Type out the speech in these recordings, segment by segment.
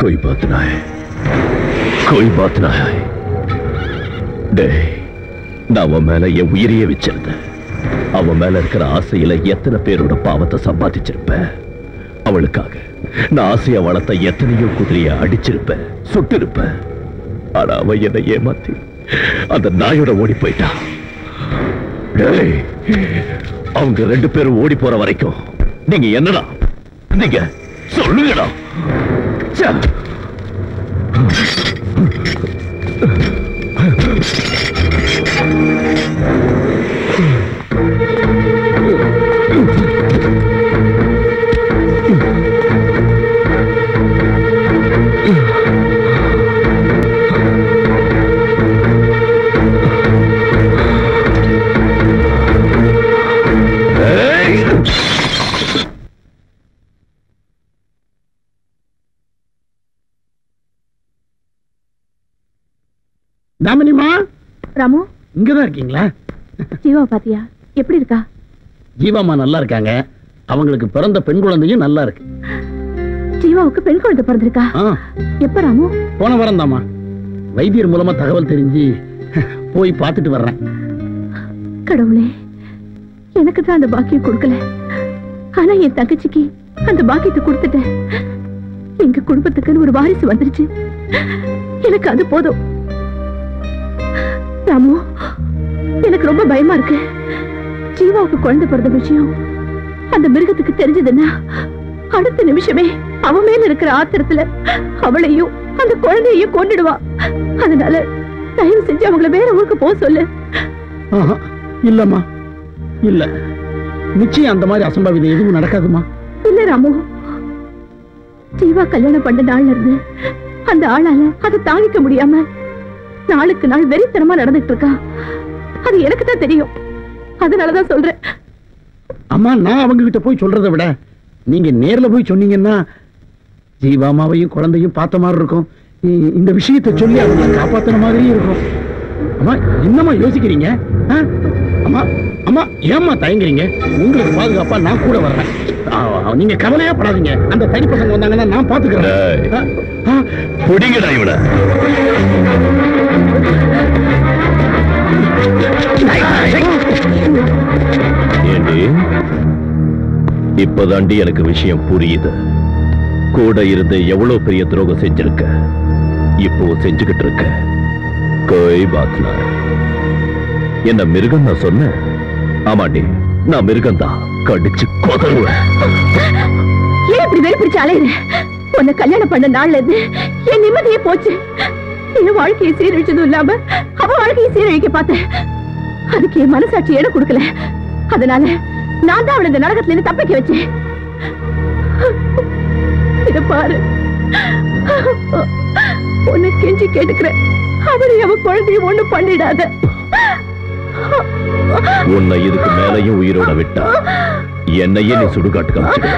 कोई बात ना है, कोई बात ना है. டேய், நான் அவன் மேல என் உயிரையே வச்சிருந்தேன். அவன் மேல இருக்கிற ஆசையில எத்தனை பேரோட பாவத்தை சம்பாதிச்சிருப்பேன். அவளுக்காக நான் ஆசைய வளர்த்த எத்தனையோ குதிரைய அடிச்சிருப்பேன், சுட்டிருப்பேன். ஆனா அவன் என்னை ஏமாத்தி அந்த நாயோட ஓடி போயிட்டான். டேய், அவங்க 2 பேரும் ஓடி போற வரைக்கும் நீங்க என்னடா நீங்க சொல்லுங்கடா. தாமினிமா, ராமு இங்கதான் இருக்கீங்களா? ஜீவா பாத்தியா எப்படி இருக்கா? ஜீவாமா நல்லா இருக்காங்க. அவங்களுக்கு பிறந்த பெண் குழந்தையும் நல்லா இருக்கு. ஜீவாவுக்கு பெண் குழந்தை பிறந்திருக்கா? எப்ப ராமு? போன வாரம் தாமா. வைத்தியர் மூலமா தகவல் தெரிஞ்சு போய் பார்த்துட்டு வர்றேன். கடவுளே, எனக்கு தான் அந்த பாக்கியம் கொடுக்கல. ஆனா என் தங்கச்சிக்கு அந்த பாக்கியத்தை கொடுத்துட்டேன். எங்க குடும்பத்துக்குன்னு ஒரு வாரிசு வந்துருச்சு. எனக்கு அது போதும். ராமு, எனக்கு ரொம்ப பயமா இருக்கு. ஜீவாவுக்கு குழந்தை பிறந்த விஷயம் அந்த மிருகத்துக்கு தெரிஞ்சதுன்னா அடுத்த நிமிஷமே அவன் மேல இருக்கிற ஆத்திரத்துல அவளையும் அந்த குழந்தையையும் கொன்னுடுவா. அதனால தயவு செஞ்சு அவங்கள வேற ஊருக்கு போக சொல்லு. இல்லம்மா, இல்ல, நிச்சயம் அந்த மாதிரி அசம்பாவிதம் எதுவும் நடக்காதுமா. இல்ல ராமு, ஜீவா கல்யாணம் பண்ண நாள்ல இருந்து அந்த ஆளால அதை தாங்கிக்க முடியாம நாளுக்கு நாள் வெறித்தனமா நடந்துட்டு இருக்கா. அது எனக்கு தான் தெரியும். அதனாலதான் சொல்றேன். அம்மா, நான் அவங்க கிட்ட போய் சொல்றதை விட நீங்க நேர்ல போய் சொன்னீங்கன்னா ஜீவாமாவையும் குழந்தையும் பார்த்த மாதிரி இருக்கும். இந்த விஷயத்தை சொல்லி அவங்களை காப்பாத்துற மாதிரியும் இருக்கும். அம்மா, என்னம்மா யோசிக்கிறீங்க? அம்மா அம்மா, ஏம்மா தயங்குறீங்க? உங்களுக்கு பாதுகாப்பா நான் கூட வர்றேன். நீங்க கவலையா படாதீங்க. அந்த தனி பசங்க வந்தாங்கன்னா நான் பாத்துக்கிறேன். ஏண்டி, இப்பதாண்டி எனக்கு விஷயம் புரியுது. கூட இருந்து எவ்வளவு பெரிய துரோகம் செஞ்சிருக்க, இப்போ செஞ்சுக்கிட்டு இருக்க. கோய் பாத்ல என்ன மிருகம் நான் சொன்னேன்? ஆமாண்டி, நான் மிருகம் தான். கடிச்சு கொதறுவேன். ஏன் இப்படி வெறி பிடிச்சு அலையுற? உன்னை கல்யாணம் பண்ண நாள்ல இருந்து என் நிம்மதியே போச்சு. என் வாழ்க்கையை சீரழிச்சதும் இல்லாம அவ வாழ்க்கையை சீரழிக்க பார்த்தேன். அதுக்கு என் மனசாட்சி இடம் கொடுக்கல. அதனால நான் தான் அவளை இந்த நரகத்துல இருந்து தப்பிக்க வச்சேன். இத பாரு, உன்னை கெஞ்சி கேட்டுக்கிறேன். அவரை அவ குழந்தைய ஒண்ணு பண்ணிடாத. உன்னை இதுக்கு மேலையும் உயிரோட விட்டா என்னையே நீ சுடுகாட்டு காமிச்சிடுவ.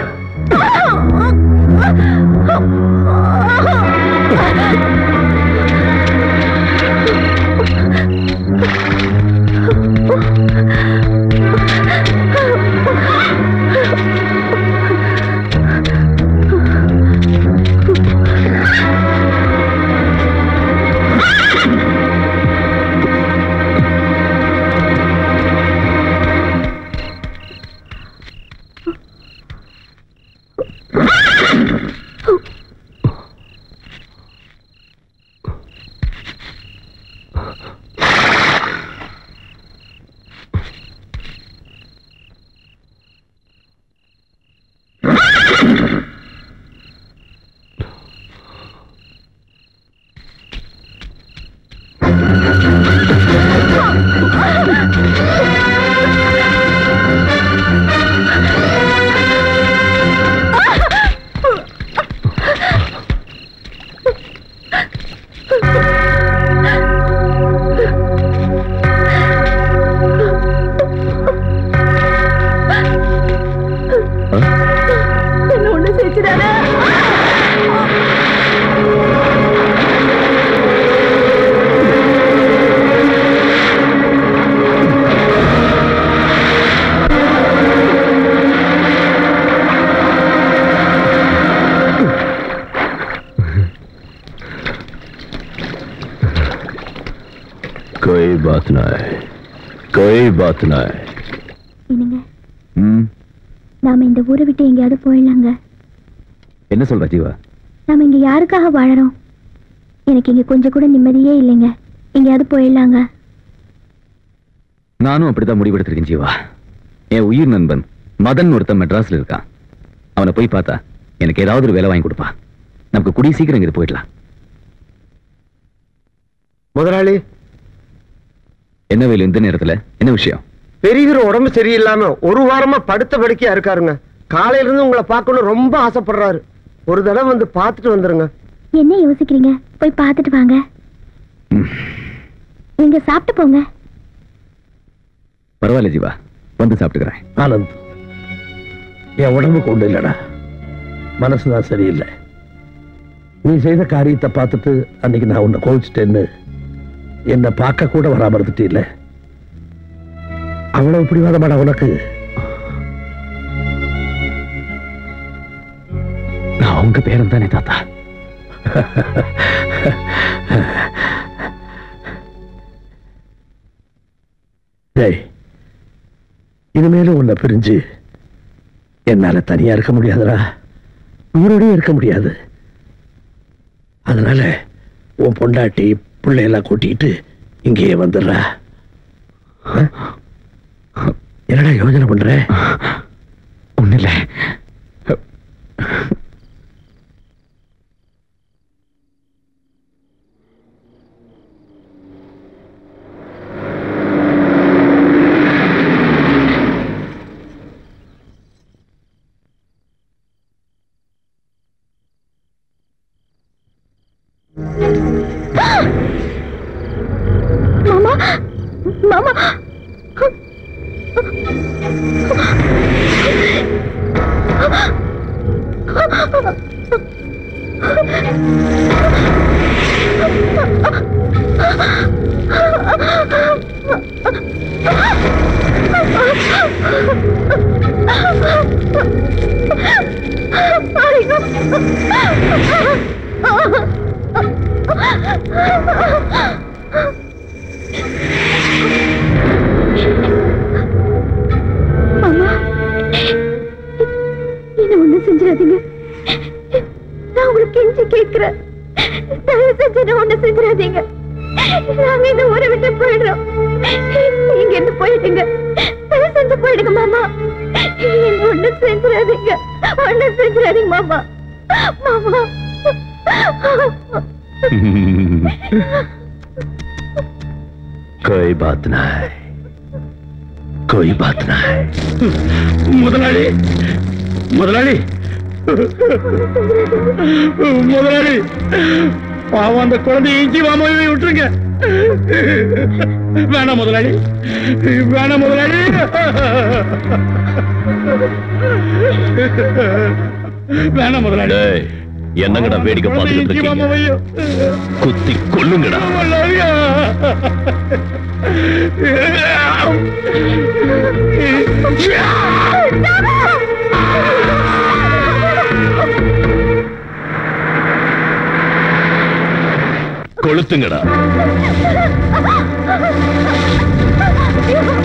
कोई बात ना है, कोई बात ना है. நாம இந்த ஊரை விட்டு எங்கேயாவது போயிடலாங்க. என்ன சொல்ற ஜீவா? நாம இங்க யாருக்காக வாழறோம்? எனக்கு இங்க கொஞ்சம் கூட நிம்மதியே இல்லைங்க. எங்கேயாவது போயிடலாங்க. நானும் அப்படிதான் முடிவெடுத்திருக்கேன் ஜீவா. என் உயிர் நண்பன் மதன் ஒருத்தன் மெட்ராஸ்ல இருக்கான். அவனை போய் பார்த்தா எனக்கு ஏதாவது ஒரு வேலை வாங்கி கொடுப்பான். நமக்கு கூடிய சீக்கிரம் இங்க போயிடலாம். முதலாளி, என்ன வேலை இந்த நேரத்துல? என்ன விஷயம்? பெரியவர் உடம்பு சரியில்லாம ஒரு வாரமா படுத்த படுக்கையா இருக்காருங்க. காலையில இருந்து உங்களை பார்க்கணும் ரொம்ப ஆசைப்படுறாரு. ஒரு தடவை வந்து பார்த்துட்டு வந்துருங்க. என்ன யோசிக்கிறீங்க? போய் பார்த்துட்டு வாங்க. நீங்க சாப்பிட்டு போங்க. பரவாயில்ல ஜீவா, வந்து சாப்பிட்டுக்கிறேன். ஆனந்த், என் உடம்புக்கு ஒண்ணு இல்லடா, மனசுதான் சரியில்லை. நீ செய்த காரியத்தை பார்த்துட்டு அன்னைக்கு நான் உன்னை கோவிச்சிட்டேன்னு என்னை பார்க்க கூட வராம இருந்துட்டு இல்லை. அவ்வளவு பிடிவாதமாடா உனக்கு? நான் உங்க பேரன் தானே தாத்தா. டேய், இனிமேலும் உன்னை பிரிஞ்சு என்னால தனியா இருக்க முடியாதுடா, உயிரோடய இருக்க முடியாது. அதனால உன் பொண்டாட்டி பிள்ளையெல்லாம் கூட்டிட்டு இங்கேயே வந்துடுறா. என்னடா யோசனை பண்ற? ஒண்ணு இல்லை. மாமா, மாமா, என்ன ஒண்ணு செஞ்சிடாதீங்க. நான் உங்களுக்கு கெஞ்சி கேட்கிறேன். தயவு செஞ்சு என்ன ஒண்ணு செஞ்சிடாதீங்க. நாங்க இந்த ஊரை விட்டு போயிடுறோம். நீங்க என்ன போயிடுங்க. தயவு செஞ்சு போயிடுங்க மாமா. என்ன ஒண்ணு செஞ்சிடாதீங்க. ஒண்ணு செஞ்சிடாதீங்க மாமா. மாமா, कोई बात ना है, कोई बात ना है. முதலாளி, முதலாளி, முதலாளி, பாவம் அந்த குழந்தை இஞ்சி மாமாவை விட்டுருங்க. வேணாம் முதலாளி, வேணாம் முதலாளி, வேணாம் முதலாளி. என்னங்கடா வேடிக்கை பார்த்துட்டு இருக்கீங்க? குத்தி கொல்லுங்கடா. கொளுத்துங்கடா.